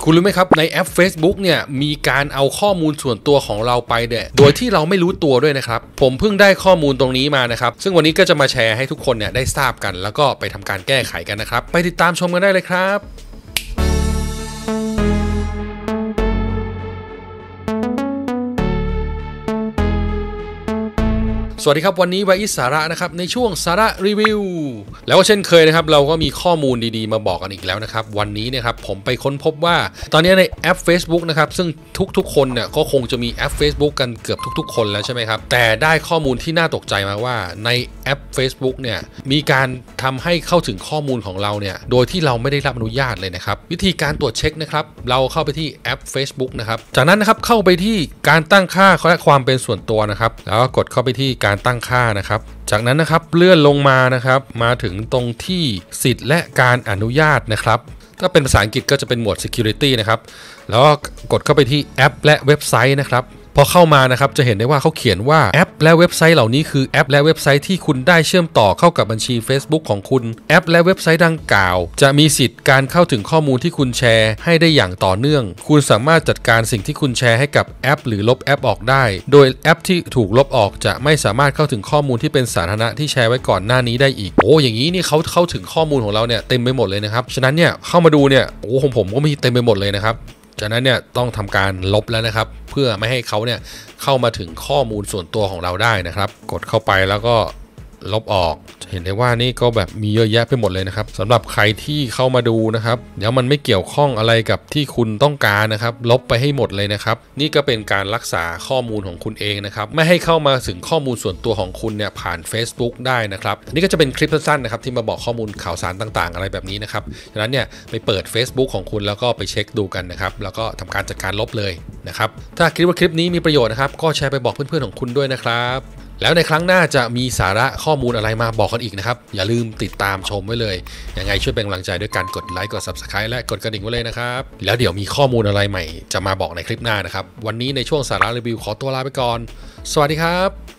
คุณรู้ไหมครับในแอป Facebook เนี่ยมีการเอาข้อมูลส่วนตัวของเราไปเนี่ยโดยที่เราไม่รู้ตัวด้วยนะครับผมเพิ่งได้ข้อมูลตรงนี้มานะครับซึ่งวันนี้ก็จะมาแชร์ให้ทุกคนเนี่ยได้ทราบกันแล้วก็ไปทำการแก้ไขกันนะครับไปติดตามชมกันได้เลยครับสวัสดีครับวันนี้วาอิสาระนะครับในช่วงสาระรีวิวแล้วก็เช่นเคยนะครับเราก็มีข้อมูลดีๆมาบอกกันอีกแล้วนะครับวันนี้นะครับผมไปค้นพบว่าตอนนี้ในแอป Facebook นะครับซึ่งทุกๆคนเนี่ยก็คงจะมีแอป Facebook กันเกือบทุกๆคนแล้วใช่ไหมครับแต่ได้ข้อมูลที่น่าตกใจมาว่าในแอป Facebook เนี่ยมีการทำให้เข้าถึงข้อมูลของเราเนี่ยโดยที่เราไม่ได้รับอนุญาตเลยนะครับวิธีการตรวจเช็คนะครับเราเข้าไปที่แอป Facebook นะครับจากนั้นนะครับเข้าไปที่การตั้งค่าและความเป็นส่วนตัวนะครับแล้วก็กดเข้าไปที่การตั้งค่านะครับจากนั้นนะครับเลื่อนลงมานะครับมาถึงตรงที่สิทธิ์และการอนุญาตนะครับถ้าเป็นภาษาอังกฤษก็จะเป็นหมวด security นะครับแล้วก็กดเข้าไปที่แอปและเว็บไซต์นะครับพอเข้ามานะครับจะเห็นได้ว่าเขาเขียนว่าแอปและเว็บไซต์เหล่านี้คือแอปและเว็บไซต์ที่คุณได้เชื่อมต่อเข้ากับบัญชี Facebook ของคุณแอปและเว็บไซต์ดังกล่าวจะมีสิทธิ์การเข้าถึงข้อมูลที่คุณแชร์ให้ได้อย่างต่อเนื่องคุณสามารถจัดการสิ่งที่คุณแชร์ให้กับแอปหรือลบแอปออกได้โดยแอปที่ถูกลบออกจะไม่สามารถเข้าถึงข้อมูลที่เป็นสาธารณะที่แชร์ไว้ก่อนหน้านี้ได้อีกโอ้อย่างนี้นี่เขาเข้าถึงข้อมูลของเราเนี่ยเต็มไปหมดเลยนะครับฉะนั้นเนี่ยเข้ามาดูเนี่ยโอ้ของผมก็มีเต็มไปหมดเลยนะครับจากนั้นเนี่ยต้องทำการลบแล้วนะครับเพื่อไม่ให้เขาเนี่ยเข้ามาถึงข้อมูลส่วนตัวของเราได้นะครับกดเข้าไปแล้วก็ลบออกเห็นได้ว่านี่ก็แบบมีเยอะแยะไปหมดเลยนะครับสำหรับใครที่เข้ามาดูนะครับเดี๋ยวมันไม่เกี่ยวข้องอะไรกับที่คุณต้องการนะครับลบไปให้หมดเลยนะครับนี่ก็เป็นการรักษาข้อมูลของคุณเองนะครับไม่ให้เข้ามาถึงข้อมูลส่วนตัวของคุณเนี่ยผ่าน Facebook ได้นะครับนี่ก็จะเป็นคลิปสั้นๆนะครับที่มาบอกข้อมูลข่าวสารต่างๆอะไรแบบนี้นะครับฉะนั้นเนี่ยไปเปิด Facebook ของคุณแล้วก็ไปเช็คดูกันนะครับแล้วก็ทำการจัดการลบเลยนะครับถ้าคิดว่าคลิปนี้มีประโยชน์นะครับก็แชร์ไปบอกเพื่อนๆของคุณด้วยนะครับแล้วในครั้งหน้าจะมีสาระข้อมูลอะไรมาบอกกันอีกนะครับอย่าลืมติดตามชมไว้เลยยังไงช่วยเป็นกำลังใจด้วยการกดไลค์กด Subscribe และกดกระดิ่งไว้เลยนะครับแล้วเดี๋ยวมีข้อมูลอะไรใหม่จะมาบอกในคลิปหน้านะครับวันนี้ในช่วงสาระรีวิวขอตัวลาไปก่อนสวัสดีครับ